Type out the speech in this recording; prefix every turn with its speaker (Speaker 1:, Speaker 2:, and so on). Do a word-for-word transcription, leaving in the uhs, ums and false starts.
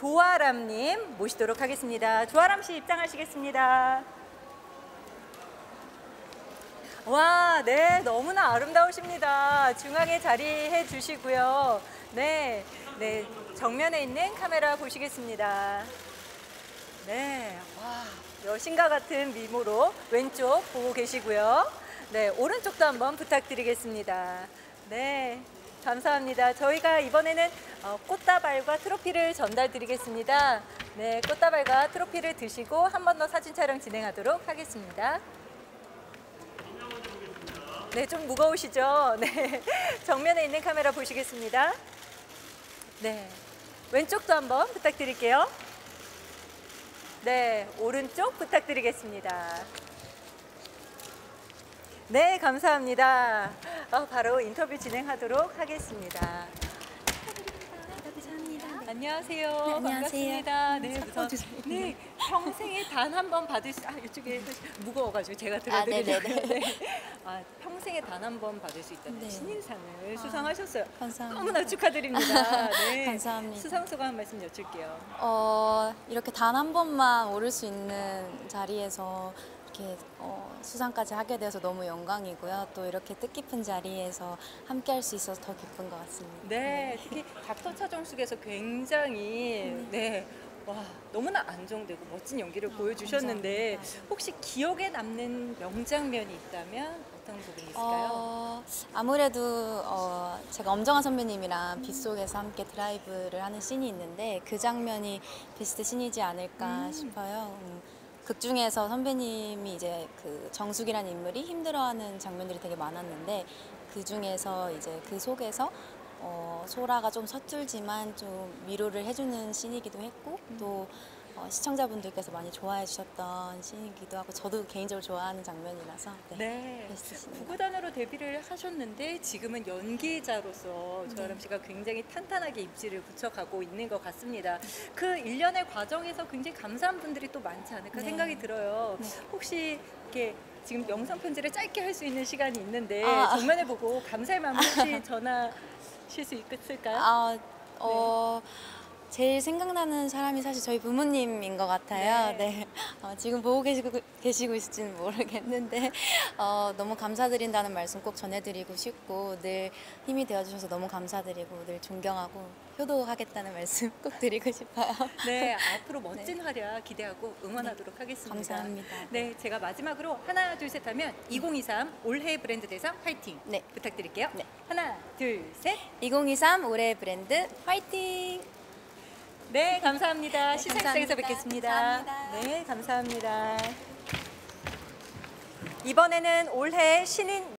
Speaker 1: 조아람님 모시도록 하겠습니다. 조아람 씨 입장하시겠습니다. 와, 네, 너무나 아름다우십니다. 중앙에 자리해 주시고요. 네, 네, 정면에 있는 카메라 보시겠습니다. 네, 와, 여신과 같은 미모로 왼쪽 보고 계시고요. 네, 오른쪽도 한번 부탁드리겠습니다. 네, 감사합니다. 저희가 이번에는 어, 꽃다발과 트로피를 전달 드리겠습니다. 네, 꽃다발과 트로피를 드시고 한 번 더 사진 촬영 진행하도록 하겠습니다. 네, 좀 무거우시죠? 네, 정면에 있는 카메라 보시겠습니다. 네, 왼쪽도 한번 부탁드릴게요. 네, 오른쪽 부탁드리겠습니다. 네, 감사합니다. 어, 바로 인터뷰 진행하도록 하겠습니다. 안녕하세요.
Speaker 2: 네, 안녕하세요.
Speaker 1: 반갑습니다. 네, 우선, 네, 평생에 단 한 번 받을 수, 아, 이쪽에 무거워가지고 제가 들어드리려고요.
Speaker 2: 아,
Speaker 1: 네. 아, 평생에 단 한 번 받을 수 있다는
Speaker 2: 네.
Speaker 1: 신인상을 수상하셨어요.
Speaker 2: 감사합니다.
Speaker 1: 너무나 축하드립니다. 네.
Speaker 2: 감사합니다.
Speaker 1: 수상 소감 한 말씀 여쭐게요.
Speaker 2: 어, 이렇게 단 한 번만 오를 수 있는 자리에서 이렇게 어, 수상까지 하게 돼서 너무 영광이고요. 또 이렇게 뜻깊은 자리에서 함께 할 수 있어서 더 기쁜 것 같습니다.
Speaker 1: 네, 특히 닥터 차정숙에서 굉장히 네, 와, 너무나 안정되고 멋진 연기를 보여주셨는데
Speaker 2: 감사합니다.
Speaker 1: 혹시 기억에 남는 명장면이 있다면 어떤 부분이 있을까요?
Speaker 2: 어, 아무래도 어, 제가 엄정화 선배님이랑 빗속에서 함께 드라이브를 하는 씬이 있는데 그 장면이 베스트 씬이지 않을까
Speaker 1: 음.
Speaker 2: 싶어요. 음, 극 중에서 선배님이 이제 그 정숙이라는 인물이 힘들어하는 장면들이 되게 많았는데 그 중에서 이제 그 속에서 어, 소라가 좀 서툴지만 좀 위로를 해주는 씬이기도 했고 또 어, 시청자분들께서 많이 좋아해 주셨던 씬이기도 하고 저도 개인적으로 좋아하는 장면이라서 네,
Speaker 1: 네,
Speaker 2: 베스트 씬입니다.
Speaker 1: 구구단으로 데뷔를 하셨는데 지금은 연기자로서 조아람
Speaker 2: 네.
Speaker 1: 씨가 굉장히 탄탄하게 입지를 붙여가고 있는 것 같습니다. 그 일련의 과정에서 굉장히 감사한 분들이 또 많지 않을까
Speaker 2: 네.
Speaker 1: 생각이 들어요.
Speaker 2: 네.
Speaker 1: 혹시 이렇게 지금 영상 편지를 짧게 할 수 있는 시간이 있는데
Speaker 2: 아.
Speaker 1: 정면에 보고 감사의 마음 혹시 전하실 수 있을까요?
Speaker 2: 아, 어, 제일 생각나는 사람이 사실 저희 부모님인 것 같아요.
Speaker 1: 네.
Speaker 2: 네. 어, 지금 보고 계시고, 계시고 있을지는 모르겠는데 어, 너무 감사드린다는 말씀 꼭 전해드리고 싶고 늘 힘이 되어주셔서 너무 감사드리고 늘 존경하고 효도하겠다는 말씀 꼭 드리고 싶어요.
Speaker 1: 네, 앞으로 멋진 활약 기대하고 응원하도록 하겠습니다.
Speaker 2: 감사합니다.
Speaker 1: 네, 제가 마지막으로 하나, 둘, 셋 하면 이천이십삼 올해 브랜드 대상 화이팅
Speaker 2: 네.
Speaker 1: 부탁드릴게요.
Speaker 2: 네.
Speaker 1: 하나, 둘, 셋.
Speaker 2: 이천이십삼 올해의 브랜드 화이팅!
Speaker 1: 네, 감사합니다.
Speaker 2: 네,
Speaker 1: 시상식장에서
Speaker 2: 감사합니다.
Speaker 1: 뵙겠습니다.
Speaker 2: 감사합니다.
Speaker 1: 네, 감사합니다. 이번에는 올해 신인